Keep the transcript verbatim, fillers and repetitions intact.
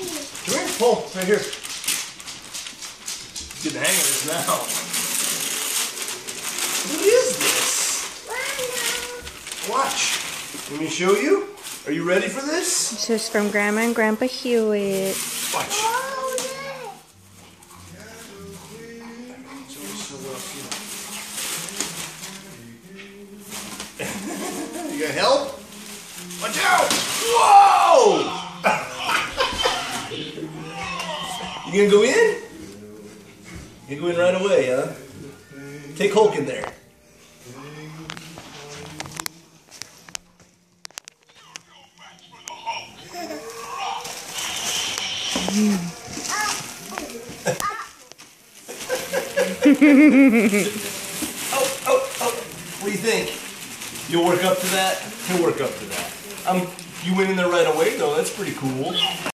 Come here, pull, right here. Get the hang of this now. What is this? Watch. Let me show you. Are you ready for this? This is from Grandma and Grandpa Hewitt. Watch. You got help? Watch out! Whoa! You gonna go in? You go in right away, huh? Take Hulk in there. oh, oh, oh. What do you think? You'll work up to that? He'll work up to that. Um, you went in there right away, though. That's pretty cool.